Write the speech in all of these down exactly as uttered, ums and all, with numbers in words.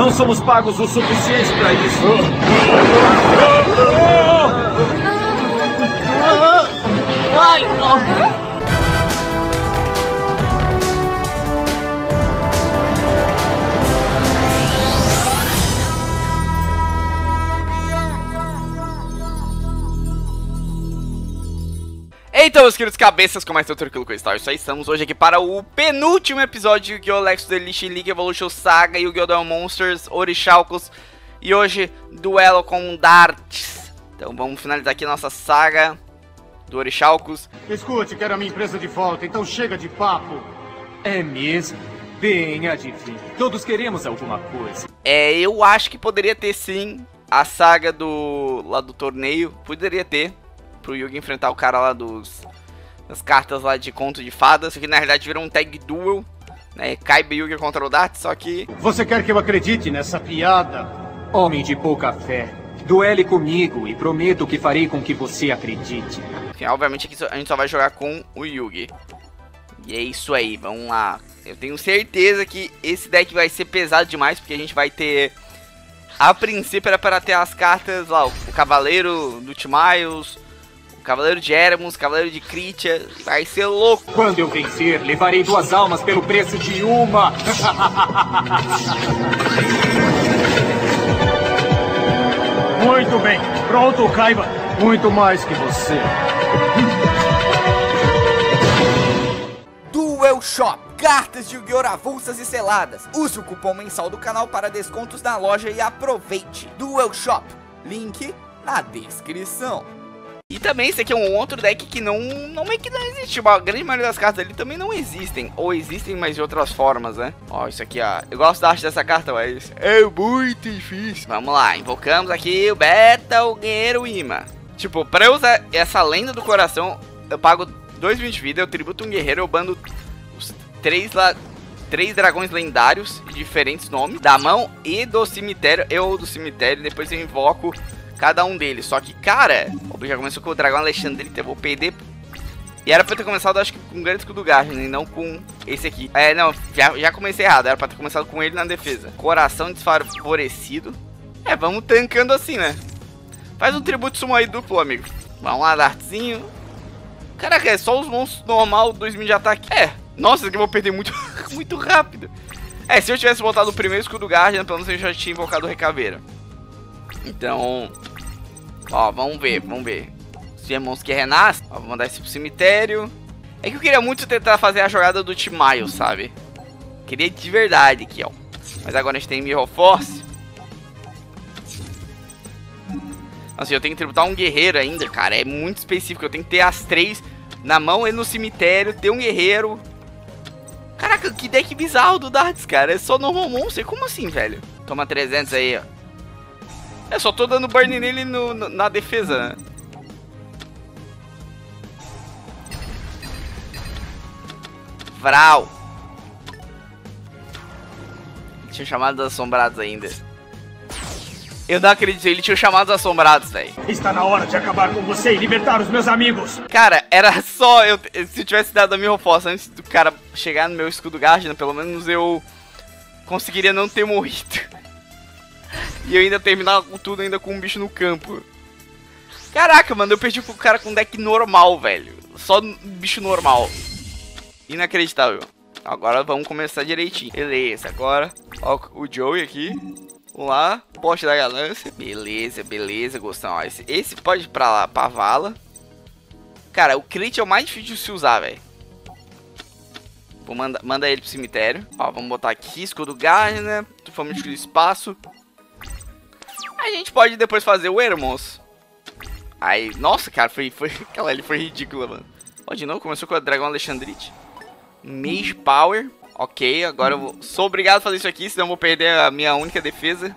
Não somos pagos o suficiente para isso. Ai, não. Então, meus queridos cabeças, como é que eu tô tranquilo com isso? Isso aí, estamos hoje aqui para o penúltimo episódio de Yu-Gi-Oh! Lexus Elite League Evolution Saga Yu-Gi-Oh! Duel Monsters Orichalcos. E hoje, duelo com Darts. Então vamos finalizar aqui nossa saga do Orichalcos. Escute, quero a minha empresa de volta, então chega de papo. É mesmo? Bem, adivinha. Todos queremos alguma coisa. É, eu acho que poderia ter sim a saga do lá do torneio. Poderia ter. Pro Yugi enfrentar o cara lá dos das cartas lá de conto de fadas. Isso aqui na realidade virou um tag duel, né? Kaiba Yugi contra o Dart, só que... Você quer que eu acredite nessa piada? Homem de pouca fé, duele comigo e prometo que farei com que você acredite. Enfim, obviamente aqui a gente só vai jogar com o Yugi. E é isso aí, vamos lá. Eu tenho certeza que esse deck vai ser pesado demais, porque a gente vai ter... A princípio era para ter as cartas lá, o Cavaleiro do Timaeus, Cavaleiro de Eremos, Cavaleiro de Kritia, vai ser louco. Quando eu vencer, levarei duas almas pelo preço de uma. Muito bem, pronto, Kaiba. Muito mais que você. Duel Shop, cartas de Yu-Gi-Oh! Avulsas e seladas. Use o cupom mensal do canal para descontos na loja e aproveite. Duel Shop, link na descrição. E também esse aqui é um outro deck que não, não é que não existe. A grande maioria das cartas ali também não existem. Ou existem, mas de outras formas, né? Ó, isso aqui, ó. Eu gosto da arte dessa carta, mas é muito difícil. Vamos lá, invocamos aqui o Beta, o Guerreiro Ima. Tipo, pra eu usar essa lenda do coração, eu pago dois mil de vida, eu tributo um guerreiro, eu bando os três lá... Três dragões lendários de diferentes nomes. Da mão e do cemitério. Eu do cemitério, depois eu invoco... Cada um deles, só que, cara, já começou com o Dragão Alexandrita, eu vou perder. E era pra eu ter começado, acho que com o Grande Escudo Guardian, e não com esse aqui. É, não, já, já comecei errado, era pra ter começado com ele na defesa. Coração desfavorecido. É, vamos tancando assim, né? Faz um tributo sumo aí duplo, amigo. Vamos lá, Dartzinho. Caraca, é só os monstros normal, dois mil de ataque. É, nossa, isso aqui eu vou perder muito, muito rápido. É, se eu tivesse botado o primeiro Escudo Guardian, pelo menos eu já tinha invocado o Recaveira. Então... Ó, vamos ver, vamos ver. Se é monstro que renasce, ó, vou mandar esse pro cemitério. É que eu queria muito tentar fazer a jogada do Timaeus, sabe? Queria de verdade aqui, ó. Mas agora a gente tem Mirror Force. Assim, eu tenho que tributar um guerreiro ainda, cara. É muito específico, eu tenho que ter as três na mão e no cemitério, ter um guerreiro. Caraca, que deck bizarro do Darts, cara. É só normal monster, como assim, velho? Toma trezentos aí, ó. Eu só tô dando burn nele no, no, na defesa, né? Vral. Tinha chamados assombrados ainda. Eu não acredito, ele tinha chamados assombrados, velho. Está na hora de acabar com você e libertar os meus amigos. Cara, era só eu... Se eu tivesse dado a minha reforça antes do cara chegar no meu escudo Guardian, pelo menos eu conseguiria não ter morrido. E eu ainda terminar tudo ainda com um bicho no campo. Caraca, mano, eu perdi pro cara com deck normal, velho. Só bicho normal. Inacreditável. Agora vamos começar direitinho. Beleza, agora ó, o Joey aqui. Vamos lá, poste da ganância. Beleza, beleza, gostão. Ó, esse, esse pode ir pra lá, pra vala. Cara, o crit é o mais difícil de se usar, velho. Vou mandar manda ele pro cemitério. Ó, vamos botar aqui, escudo Guardian, né? Tufamos de espaço. A gente pode depois fazer o Hermos. Aí, nossa, cara, foi, foi, aquela ali foi ridícula, mano. Ó, de novo, começou com o Dragão Alexandrite. Mage Power. Ok, agora eu vou, sou obrigado a fazer isso aqui, senão eu vou perder a minha única defesa.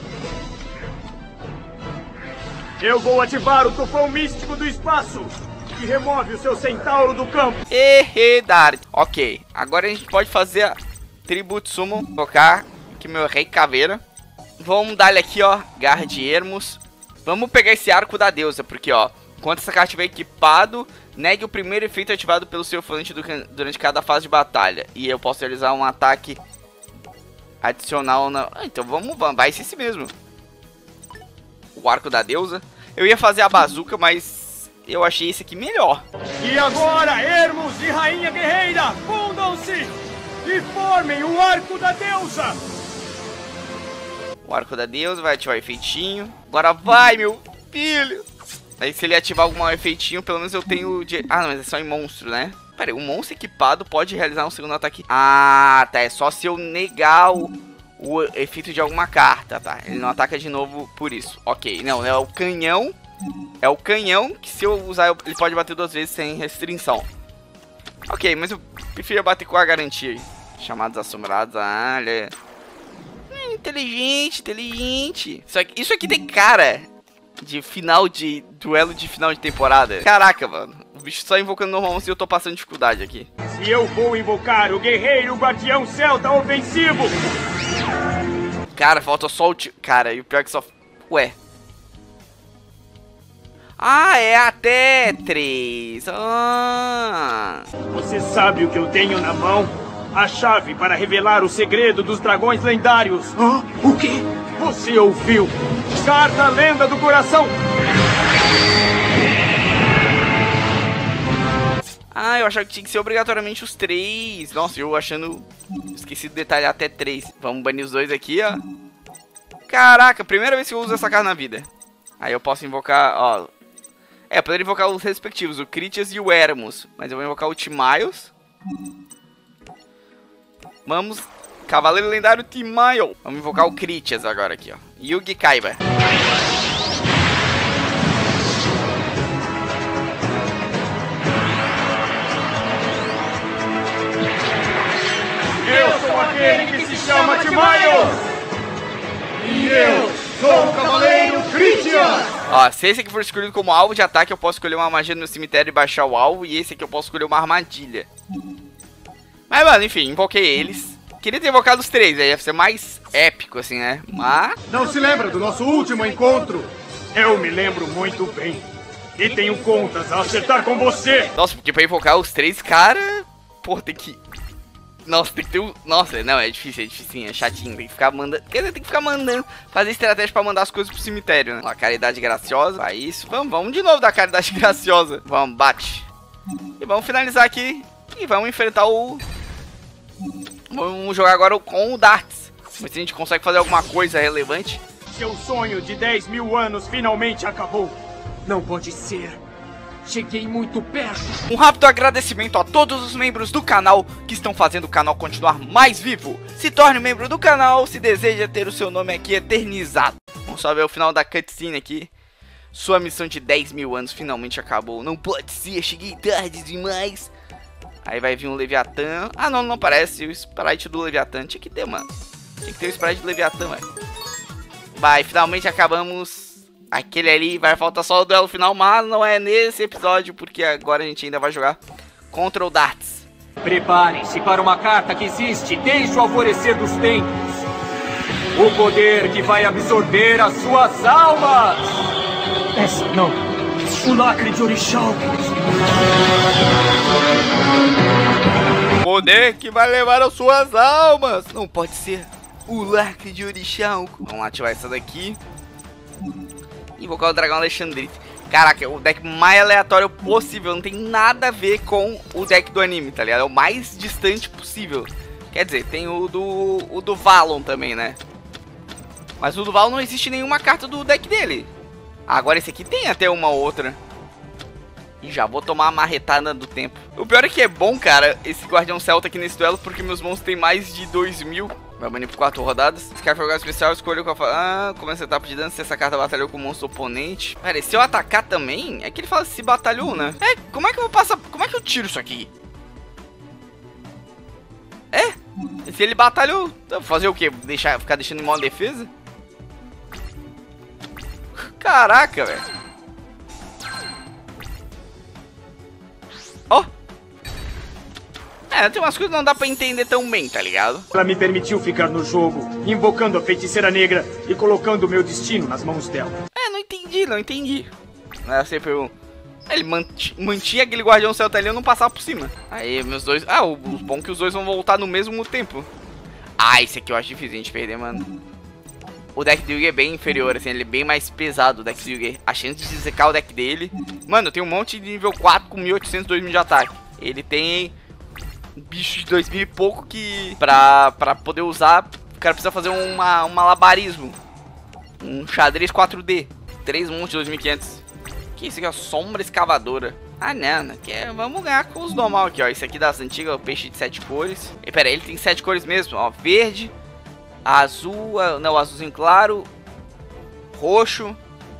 Eu vou ativar o Tufão Místico do Espaço, que remove o seu centauro do campo. Ehe, Dart. Ok, agora a gente pode fazer a Tributo Summon. Colocar aqui meu Rei Caveira. Vamos dar ele aqui, ó, Garra de Ermos. Vamos pegar esse Arco da Deusa, porque, ó, enquanto essa carta estiver equipado, negue o primeiro efeito ativado pelo seu oponente durante cada fase de batalha. E eu posso realizar um ataque Adicional na... Ah, então vamos, vamos, vai ser esse mesmo. O arco da deusa. Eu ia fazer a bazuca, mas eu achei esse aqui melhor. E agora, ermos e rainha guerreira, fundam-se e formem o arco da deusa. O arco da deusa vai ativar o efeitinho. Agora vai, meu filho. Aí se ele ativar algum efeitinho, pelo menos eu tenho... De... Ah, não, mas é só em monstro, né? Pera aí, um monstro equipado pode realizar um segundo ataque. Ah, tá, é só se eu negar o, o efeito de alguma carta, tá? Ele não ataca de novo por isso. Ok, não, é o canhão. É o canhão que se eu usar, ele pode bater duas vezes sem restrição. Ok, mas eu prefiro bater com a garantia aí. Chamados assombrados, ah, ele é... é inteligente, inteligente. Isso aqui, isso aqui tem cara de final de... duelo de final de temporada. Caraca, mano. O bicho só invocando normalmente e eu tô passando dificuldade aqui. Se eu vou invocar o guerreiro guardião celta ofensivo. Cara, falta só o... T... Cara, e o pior é que só... Ué. Ah, é até três. Ah. Você sabe o que eu tenho na mão? A chave para revelar o segredo dos dragões lendários. Hã? O quê? Você ouviu? Carta Lenda do Coração. Ah, eu achava que tinha que ser obrigatoriamente os três. Nossa, eu achando... Esqueci de detalhar até três. Vamos banir os dois aqui, ó. Caraca, primeira vez que eu uso essa carta na vida. Aí eu posso invocar, ó... É, eu poderia invocar os respectivos, o Critias e o Eremos. Mas eu vou invocar o Timaeus. Vamos... Cavaleiro Lendário Timaeus. Vamos invocar o Critias agora aqui, ó. Yugi Kaiba. Eu sou aquele que se chama Timaeus. E eu sou o Cavaleiro Critias. Ó, se esse aqui for escolhido como alvo de ataque, eu posso escolher uma magia no meu cemitério e baixar o alvo. E esse aqui eu posso escolher uma armadilha. Mas, mano, enfim, invoquei eles. Queria ter invocado os três, aí ia ser mais épico, assim, né? Mas... Não se lembra do nosso último encontro? Eu me lembro muito bem. E tenho contas a acertar com você. Nossa, porque pra invocar os três, cara... Pô, tem que... Nossa, tem que ter um... Nossa, não, é difícil, é difícil, é chatinho. Tem que ficar mandando... Quer dizer, tem que ficar mandando... Fazer estratégia pra mandar as coisas pro cemitério, né? Ó, caridade graciosa. Vai isso. Vamos, vamos de novo da caridade graciosa. Vamos, bate. E vamos finalizar aqui. E vamos enfrentar o... Vamos jogar agora com o Darts. Ver se a gente consegue fazer alguma coisa relevante. Seu sonho de dez mil anos finalmente acabou. Não pode ser. Cheguei muito perto. Um rápido agradecimento a todos os membros do canal que estão fazendo o canal continuar mais vivo. Se torne membro do canal se deseja ter o seu nome aqui eternizado. Vamos só ver o final da cutscene aqui. Sua missão de dez mil anos finalmente acabou. Não pode ser, cheguei tarde demais. Aí vai vir um Leviatã. Ah, não, não parece. O sprite do Leviatã. Tinha que ter, mano. Tinha que ter o sprite do Leviatã, velho. Vai, finalmente acabamos. Aquele ali, vai faltar só o duelo final, mas não é nesse episódio, porque agora a gente ainda vai jogar contra o Darts. Preparem-se para uma carta que existe desde o alvorecer dos tempos. O poder que vai absorver as suas almas. Essa não. O lacre de Orixalco. Poder que vai levar as suas almas. Não pode ser o lacre de Orixalco. Vamos ativar essa daqui. Invocar o dragão Alexandrite. Caraca, o deck mais aleatório possível. Não tem nada a ver com o deck do anime, tá ligado? É o mais distante possível. Quer dizer, tem o do, o do Valon também, né? Mas o do Valon não existe nenhuma carta do deck dele. Agora esse aqui tem até uma outra. E já vou tomar a marretada do tempo. O pior é que é bom, cara, esse Guardião Celta aqui nesse duelo, porque meus monstros tem mais de dois mil. Vai banir por quatro rodadas. Se quer jogar especial, escolha qual... Ah, começa a etapa de dano se essa carta batalhou com o monstro oponente. Pera, e se eu atacar também? É que ele fala se batalhou, né? É, como é que eu vou passar... Como é que eu tiro isso aqui? É? Se ele batalhou... Então, fazer o quê? Deixar, ficar deixando em modo defesa? Caraca, velho. Ó. Oh. É, tem umas coisas que não dá pra entender tão bem, tá ligado? Ela me permitiu ficar no jogo, invocando a feiticeira negra e colocando o meu destino nas mãos dela. É, não entendi, não entendi. É sempre um... Ele mantinha aquele Guardião Celta ali e eu não passava por cima. Aí, meus dois... Ah, o bom é que os dois vão voltar no mesmo tempo. Ah, esse aqui eu acho difícil a gente perder, mano. O deck do Yugi é bem inferior, assim, ele é bem mais pesado, o deck do Yugi. A chance de secar o deck dele... Mano, tem um monte de nível quatro com mil e oitocentos, dois mil de ataque. Ele tem um bicho de dois mil e pouco que... Pra, pra poder usar, o cara precisa fazer uma, um malabarismo. Um xadrez quatro D. Três montes de dois mil e quinhentos. Que isso aqui, ó? Sombra escavadora. Ah, não, não. Que é, vamos ganhar com os normal aqui, ó. Esse aqui das antigas, o peixe de sete cores. E pera aí, ele tem sete cores mesmo, ó. Verde... Azul, não, azulzinho claro, roxo,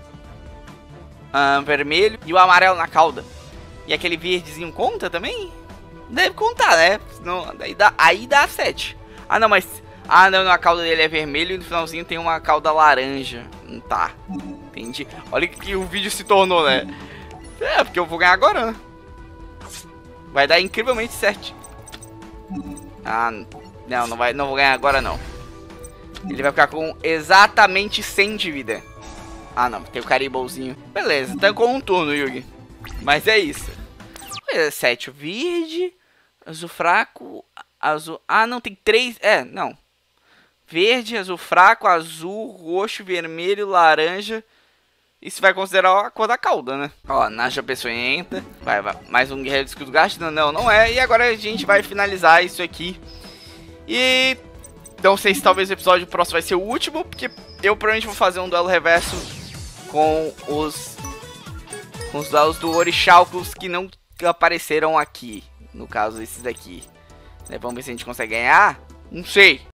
ah, vermelho e o amarelo na cauda. E aquele verdezinho conta também? Deve contar, né? Senão, daí dá, aí dá sete. Ah, não, mas... Ah, não, a cauda dele é vermelho e no finalzinho tem uma cauda laranja. Não tá. Entendi. Olha o que o vídeo se tornou, né? É, porque eu vou ganhar agora, né? Vai dar incrivelmente certo. Ah, não, não, vai, não vou ganhar agora, não. Ele vai ficar com exatamente cem de vida. Ah, não. Tem o Caribouzinho. Beleza. Tancou um turno, Yugi. Mas é isso. sete. Verde. Azul fraco. Azul... Ah, não. Tem três... É, não. Verde, azul fraco, azul, roxo, vermelho, laranja. Isso vai considerar a cor da cauda, né? Ó, Naja Peçonhenta. Vai, vai. Mais um Guerreiro do Escudo Gasto. Não, não, não é. E agora a gente vai finalizar isso aqui. E... Não sei se talvez o episódio próximo vai ser o último, porque eu provavelmente vou fazer um duelo reverso com os, com os duelos do Orixalcos que não apareceram aqui. No caso, esses daqui. Vamos ver se a gente consegue ganhar. Não sei.